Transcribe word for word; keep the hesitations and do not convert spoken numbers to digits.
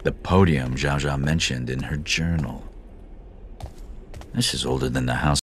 The podium Zhao Zhao mentioned in her journal. This is older than the house